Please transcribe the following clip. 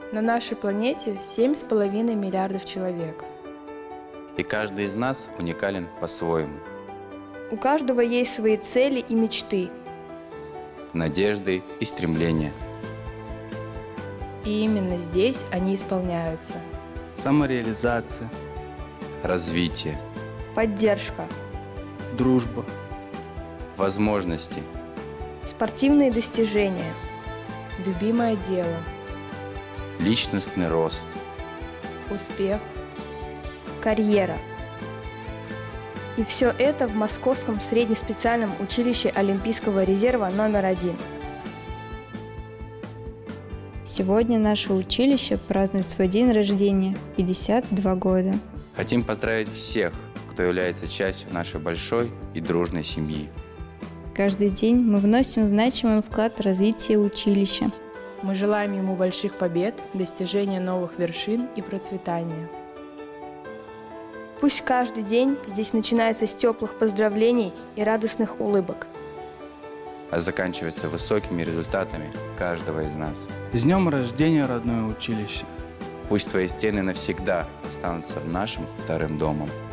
На нашей планете 7,5 миллиардов человек. И каждый из нас уникален по-своему. У каждого есть свои цели и мечты. Надежды и стремления. И именно здесь они исполняются. Самореализация, Развитие, Поддержка. дружба, возможности, Спортивные достижения. Любимое дело, личностный рост. успех. Карьера. И все это в Московском среднеспециальном училище Олимпийского резерва номер 1. Сегодня наше училище празднует свой день рождения – 52 года. Хотим поздравить всех, кто является частью нашей большой и дружной семьи. Каждый день мы вносим значимый вклад в развитие училища. Мы желаем ему больших побед, достижения новых вершин и процветания. Пусть каждый день здесь начинается с теплых поздравлений и радостных улыбок. А заканчивается высокими результатами каждого из нас. С днем рождения, родное училище! Пусть твои стены навсегда останутся нашим вторым домом.